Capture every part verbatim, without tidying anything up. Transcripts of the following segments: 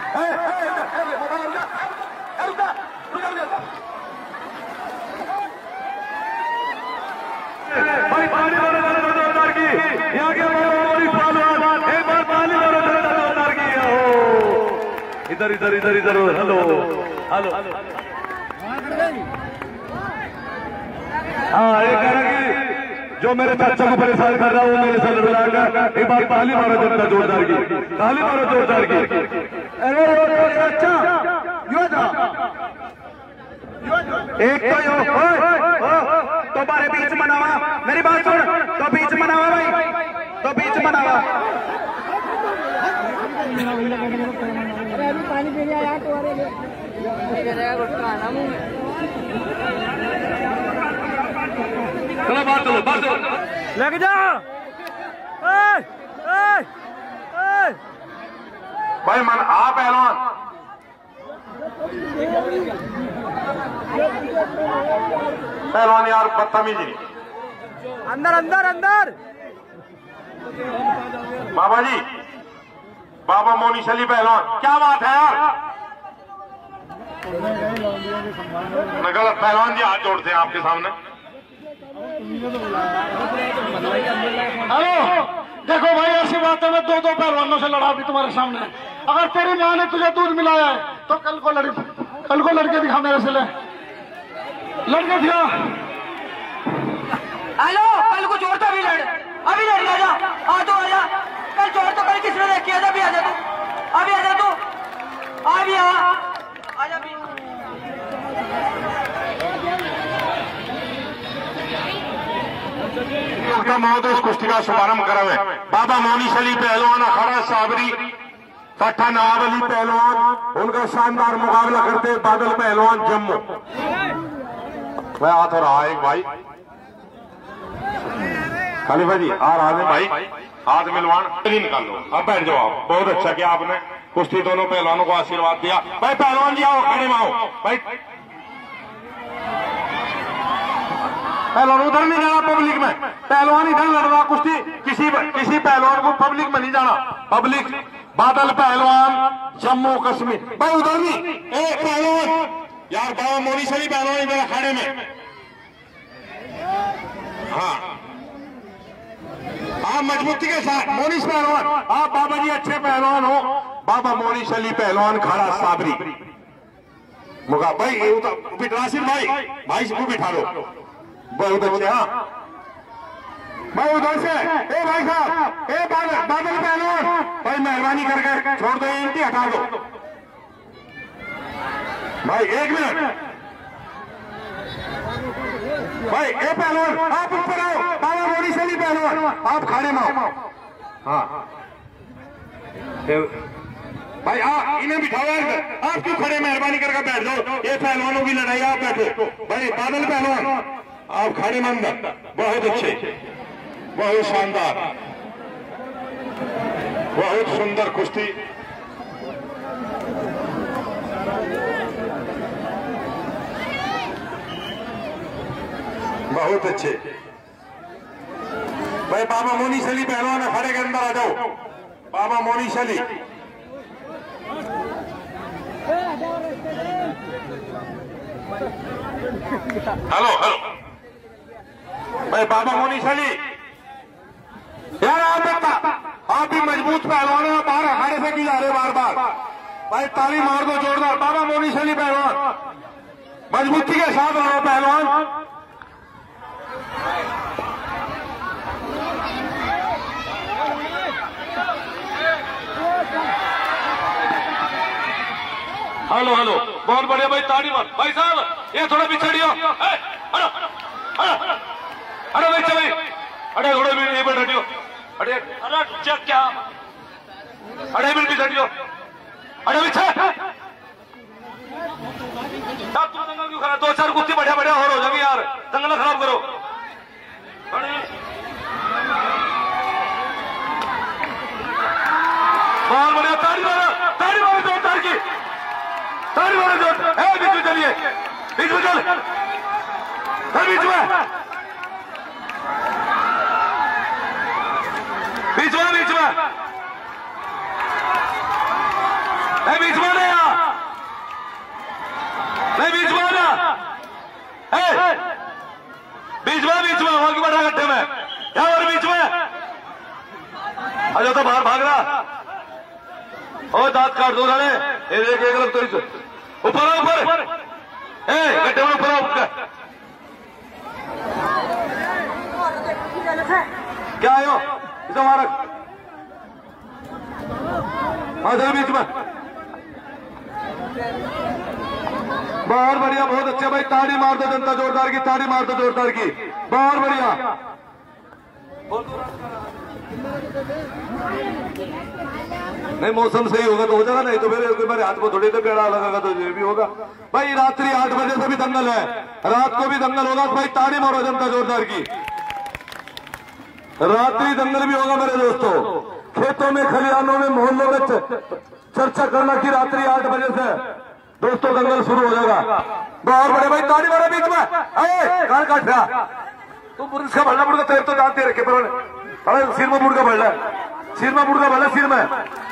भाई पानी मारो जोरदार की, यहाँ के पहलवान एक बार पानी मारो जोरदार की। हो इधर इधर इधर इधर हेलो हेलो हाँ ये कह रहा कि जो मेरे बच्चों को परेशान कर रहा हूँ मेरे से लड़ रहा है, एक बार ताली मारो जनता जोरदार की, ताली मारो जोरदार की। अरे अच्छा एक तो यो तो बारे बीच मनावा, मेरी बात सुन, तो बीच मनावा भाई, तो बीच मनावा। अभी पानी पी लिया यार तुम्हारे गुटका आना मुंह में। चलो बात चलो बात चलो लग जा भाई मन आ पहलवान पहलवान यार बदतमीजी। अंदर अंदर अंदर बाबा जी, बाबा मोनीश अली पहलवान, क्या बात है यार। मैं गलत पहलवान जी हाथ जोड़ते हैं आपके सामने। हेलो देखो भाई ऐसी बात है, मैं दो दो पहलवानों से लड़ा भी तुम्हारे सामने। अगर तेरी माँ ने तुझे दूध मिलाया है तो कल को लड़ कल को लड़के दिखा मेरे से, ले लड़के दिखा। हेलो कल को जोड़ता भी लड़, अभी लड़ आजा, आ तो आजा, कल जोड़ तो कल किसने देख किया था, अभी आजा तू, अभी आजा तू, अभी आ आजा भी। महोदय इस कुश्ती का शुभारंभ करा हुए बाबा मोनीश अली पहलवान अखाड़ा साबरी पट्टा नवाब अली पहलवान, उनका शानदार मुकाबला करते बादल पहलवान जम्मू। मैं आ तो रहा एक भाई खलीफा जी आ रहा है भाई, हाथ मिलवान निकाल लो, अब बैठ जाओ आप। बहुत अच्छा किया आपने, कुश्ती दोनों पहलवानों को आशीर्वाद दिया। भाई पहलवान जी आओ, खड़े में आओ भाई। पहलवान उधर नहीं जाना पब्लिक में, पहलवान इधर लड़ रहा कुश्ती, किसी किसी पहलवान को पब्लिक में नहीं जाना। पब्लिक बादल पहलवान जम्मू कश्मीर, भाई उधर नहीं। ए पहलवान यार, बाबा मोनीश अली पहलवान इधर अखाड़े में। हाँ आप मजबूती के साथ मोनीश पहलवान, आप बाबा जी अच्छे पहलवान हो। बाबा मोनीश अली पहलवान खाड़ा साबरी मुका भाई बिटरासिर भाई, भाई को बिठा लो बहुत अच्छे। हाँ भाई उधर से, ए भाई साहब, ए बादल बादल पहलवान भाई मेहरबानी करके छोड़ दो, इनकी हटा दो भाई, एक मिनट भाई। ए पहलवान आप ऊपर आओ, बाबा मोनीश अली पहलवान आप खाड़े में आओ। हाँ भाई आ इन्हें बिठाओ, आप क्यों खड़े, मेहरबानी करके बैठ जाओ। ये पहलवानों की लड़ाई, आप बैठो भाई। बादल पहलवान आप खड़े में अंदर, बहुत अच्छे, बहुत शानदार, बहुत सुंदर कुश्ती। बहुत अच्छे भाई। बाबा मोनीश अली पहलवान अखाड़े के अंदर आ जाओ। बाबा मोनीश अली हेलो हेलो भाई, बाबा मोनीश अली यार आप आप भी मजबूत पहलवान हो, बाहर अखाड़े से की जा रहे बार बार भाई, ताली मार दो जोरदार। बाबा मोनीश अली पहलवान मजबूती के साथ रहो पहलवान। हेलो हेलो बहुत बढ़िया भाई, ताड़ी मार भाई साहब। ये थोड़ा पिछड़ियो, अरे भाई भाई, अरे थोड़ा भी ये बैठ हटियो, अरे अरे चेक क्या, अरे भी पिछड़ियो, अरे पीछे तुम दंगल क्यों खड़ा, दो चार कुश्ती बढ़िया बढ़िया और हो जाएगी यार, दंगल खराब करो। बहुत बढ़िया, ताड़ी मारो, ताड़ी मारो जोरदार की, ताड़ी मारो जोर। ए बीच में चलिए, बीच में चल, बीच में बीच में बीच में मैं बीच में आया, मैं बीच में आया, बीच में बीच में वहां की बैठा गड्ढे में क्या और बीच में अजो तो बाहर भाग रहा। ओ दांत काट दो साले, एक एक लग तो ऊपर ऊपर गड्ढे में ऊपर ऊपर क्या आयो इसे मारक हाथ बीच में। बहुत बढ़िया, बहुत अच्छा भाई, ताड़ी मार दो जनता जोरदार की, ताड़ी मार दो जोरदार की, बहुत बढ़िया। नहीं मौसम सही होगा तो हो जाएगा, नहीं तो फिर मेरे हाथ में थोड़ी तो पेड़ा लगेगा तो ये भी होगा भाई। रात्रि आठ बजे से भी दंगल है, रात को भी दंगल होगा तो भाई ताड़ी मारो जनता जोरदार की। रात्रि दंगल भी होगा मेरे दोस्तों, खेतों में खलिहानों में मोहल्लों में चर्चा करना की रात्रि आठ बजे से दोस्तों दंगल शुरू हो जाएगा। बहुत बड़े भाई ताड़ी मारो बीच में, कान काट रहा तू पुलिस का बढ़ना बुड़का तैर तो जानते रखे पर अरे सिर में बुड़का बढ़ रहा है, सिर में बुड़का बढ़ रहा सिर में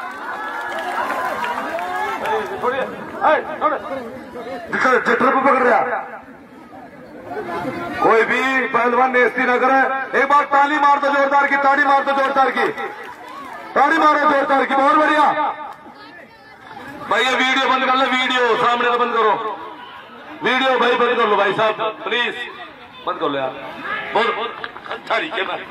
ट्रक पकड़ रहा। कोई भी पहलवान नेस्ती न करे, एक बार ताली मार दो जोरदार की, ताड़ी मार दो जोरदार की, ताड़ी मारो जोरदार की, बहुत बढ़िया भाई। ये वीडियो बंद कर लो, वीडियो सामने तो बंद करो, वीडियो भाई बंद कर लो भाई साहब प्लीज बंद कर लो यार, बहुत बहुत अच्छा तरीके में।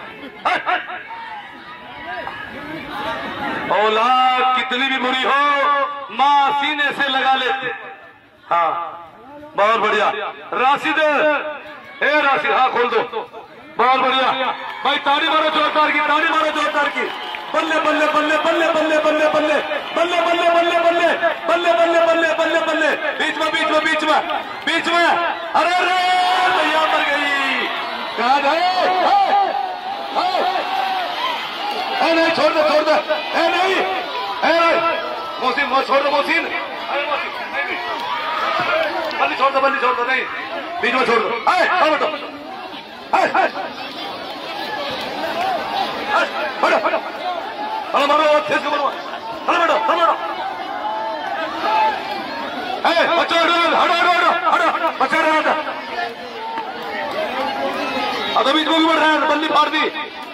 औलाद कितनी भी बुरी हो मां सीने से लगा लेते। हाँ बहुत बढ़िया राशिद, ए राशिद हाँ खोल दो, बहुत बढ़िया भाई। ताड़ी मारो जोरदार की, ताड़ी मारो जोरदार की, बल्ले बल्ले बल्ले बल्ले बल्ले बल्ले बल्ले बल्ले बल्ले बल्ले बल्ले बल्ले बल्ले बल्ले बल्ले बल्ले बीच में बीच में बीच में बीच में। अरे अरे भैया मर गई, कहाँ गए? ए नहीं छोड़ दो, छोड़ दो, ए नहीं, ए मोहसिन छोड़ दो, मोहसिन बल्ली छोड़ दो, बल्ली छोड़ दो, नहीं बीच में छोड़ दो, ए बैठो बैठो बैठो, अरे मारो तेज को मारो, अरे बैठो अरे बैठो, ए बच्चा हटो हटो हटो हटो हटो बच्चा हटो, अब बीच में भी बढ़ रहा है, बल्ली फाड़ दी।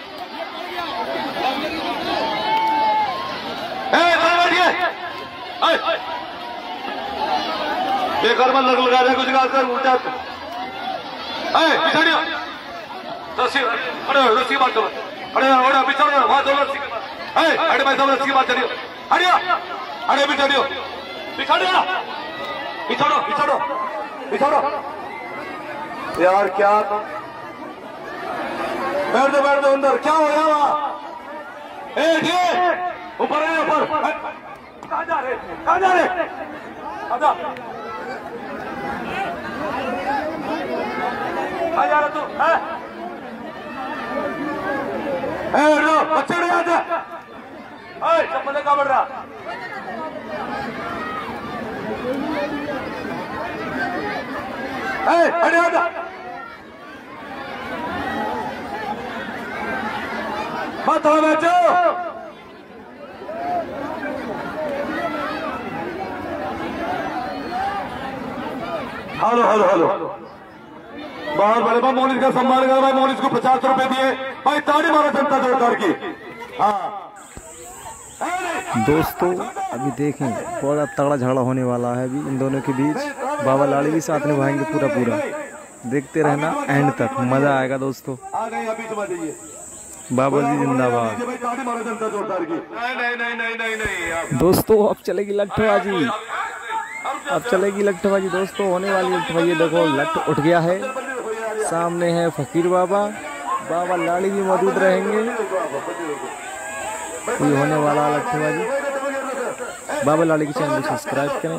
बेकार में लग लगा रहे कुछ कर उल्टा पिछाड़िया रस्सी, अरे रस्सी बात करो, अरे अरे पिछाड़ो वहां दो रस्सी, अरे भाई साहब रस्सी बात चलियो, हटिया अरे पिछाड़ियो पिछाड़िया पिछाड़ो पिछाड़ो पिछाड़ो यार क्या बैठ दो बैठ दो अंदर, क्या हो गया वहां? ऊपर है ऊपर, कहाँ जा रहे कहाँ जा रहे? आजा कहाँ जा रहा तू? बच्चे नहीं आते, चप्पल कहाँ बढ़ रहा? अरे आजा मत हो बच्चो, हेलो हेलो हेलो, बहुत बड़े भाई मोनिस का सम्मान कर भाई, मोनिस को पचास रुपए दिए भाई, ताड़ी मारो जनता जोरदार की। हाँ दोस्तों अभी देखें बहुत तगड़ा झगड़ा होने वाला है अभी इन दोनों के बीच, बाबा लाड़ी भी साथ निभाएंगे पूरा पूरा, देखते रहना एंड तक, मजा आएगा दोस्तों। बाबा जी जिंदाबाद। दोस्तों अब चलेगी लट्ठबाजी, अब चलेगी लट्ठबाजी दोस्तों, होने वाली लट्ठबाजी। देखो लट्ठ उठ गया है, सामने है फकीर बाबा, बाबा लाड़ी भी मौजूद रहेंगे, कोई होने वाला लट्ठबाजी। बाबा लाड़ी के चैनल को सब्सक्राइब करें।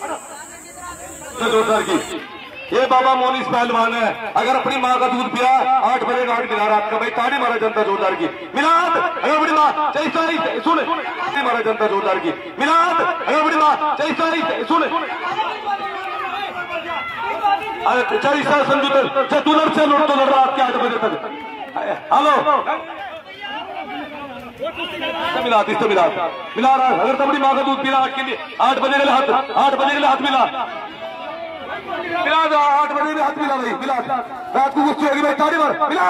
ये बाबा मोनिस पहलवान है, अगर अपनी माँ का दूध पिया आठ बजे आठ मिला रात का भाई, ताड़ी मारा जनता जोरदार की, मिलाद अगर बड़ी माँ चाहिए सुन, ताड़ी मारा जनता जोरदार की, मिलाद अगर बड़ी माँ चाहिए सुन, अरे चालीस साल संजू तू लड़ से लड़ तो लड़ रहा आपके आठ बजे तक। हेलो मिला इससे मिला मिला रहा अगर तबड़ी माँ का दूध पीना आठ के लिए आठ बजे के लिए हाथ आठ बजे के लिए हाथ मिला मिला दो आठ बजे के लिए हाथ मिला भाई मिला रात को गुस्से होगी भाई ताड़ी मार मिला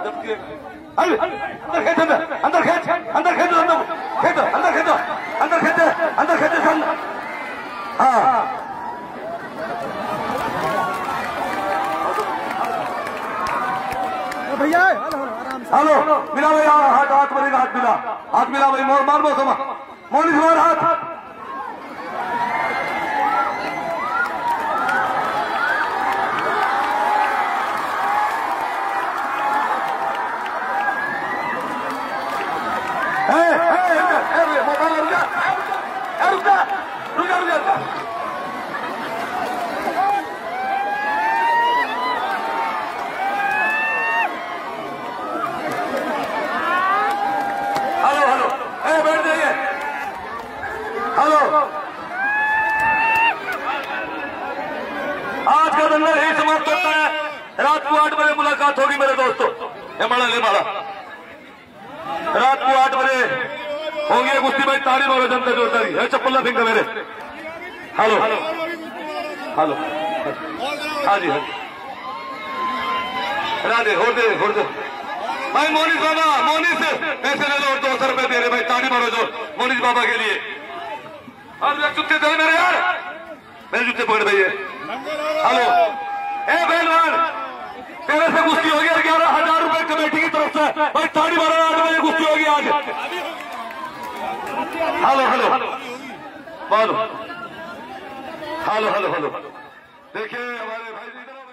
अंदर खेच अंदर खेच अंदर खेच अंदर खेच अंदर खेच अंदर खेच अंदर खेच हाँ भैया हेलो मिला भाई हाथ हाथ बनेगा हाथ मिला हाथ मिला भाई मोर मार दो समा मोनी मार हाथ रुका रुका रुका हेलो हेलो ए बैठ जाइए हेलो आज का दंगल यही समाप्त होता है रात को आठ बजे मुलाकात होगी मेरे दोस्तों ये माड़ा ले माड़ा रात को आठ बजे होगी कुश्ती भाई ताड़ी मारो जनता जोरदारी है चप्पल फिंग मेरे हेलो हेलो हाँ जी हाँ राधे हो दे हो दे भाई मोनिश बाबा मोनिश पैसे ले लो और दो सौ रुपए दे रहे भाई ताड़ी मारो जो मोनिश बाबा के लिए और जूते दे मेरे यार मेरे जूते पकड़ भैया हेलो ए पहलवान तेरे से कुश्ती होगी ग्यारह हजार रुपए कमेटी की तरफ से भाई ताड़ी मारो आठ बजे कुश्ती होगी आज हेलो हेलो बोलो हेलो हेलो हेलो देखिए हमारे भाई